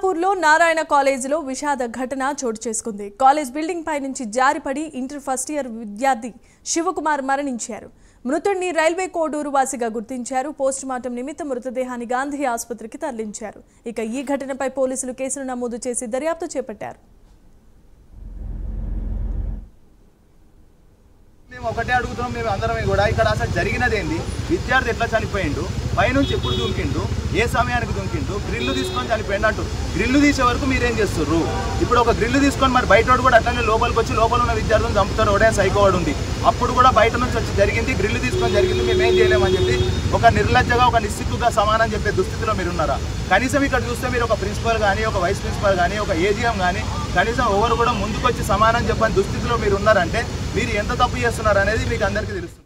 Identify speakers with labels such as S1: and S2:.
S1: అనంతపూర్లో నారాయణ కాలేజీలో విషాద ఘటన చోటు చేసుకుంది. కాలేజ్ బిల్డింగ్ పై నుంచి జారిపడి ఇంటర్ ఫస్ట్ ఇయర్ విద్యార్థి శివకుమార్ మరణించారు. మృతుడిని రైల్వే కోడూరు వాసిగా గుర్తించారు. పోస్టుమార్టం నిమిత్తం మృతదేహాన్ని గాంధీ ఆసుపత్రికి తరలించారు. ఇక ఈ ఘటనపై పోలీసులు కేసును నమోదు చేసి దర్యాప్తు చేపట్టారు.
S2: మేము ఒకటే అడుగుతున్నాం, మేము అందరం కూడా ఇక్కడ అసలు జరిగినదేంది, విద్యార్థి ఎట్లా చనిపోయిండు, పైనుంచి ఎప్పుడు దుంకిండు, ఏ సమయానికి దుంకిండు, గ్రిల్లు తీసుకొని చనిపోయిండు అంటూ గ్రిల్లు తీసే వరకు మీరేం చేస్తుర్రు? ఇప్పుడు ఒక గ్రిల్లు తీసుకొని మరి బయట కూడా అట్లనే లోపలికి వచ్చి లోపల ఉన్న విద్యార్థులను చంపుతారు, ఒకటే సైకోవాడు ఉంది. అప్పుడు కూడా బయట నుంచి వచ్చి జరిగింది, గ్రిల్లు తీసుకొని జరిగింది, మేమేం చేయలేమని చెప్పి ఒక నిర్లజ్జగా ఒక నిశ్చితుగా సమానం చెప్పే దుస్థితిలో మీరు ఉన్నారా? కనీసం ఇక్కడ చూస్తే మీరు ఒక ప్రిన్సిపల్ కానీ, ఒక వైస్ ప్రిన్సిపల్ కానీ, ఒక ఏజీఎం కానీ కనీసం ఎవరు కూడా ముందుకొచ్చి సమానం చెప్పని దుస్థితిలో మీరు ఉన్నారంటే మీరు ఎంత తప్పు చేస్తున్నారు అనేది మీకు అందరికీ తెలుస్తుంది.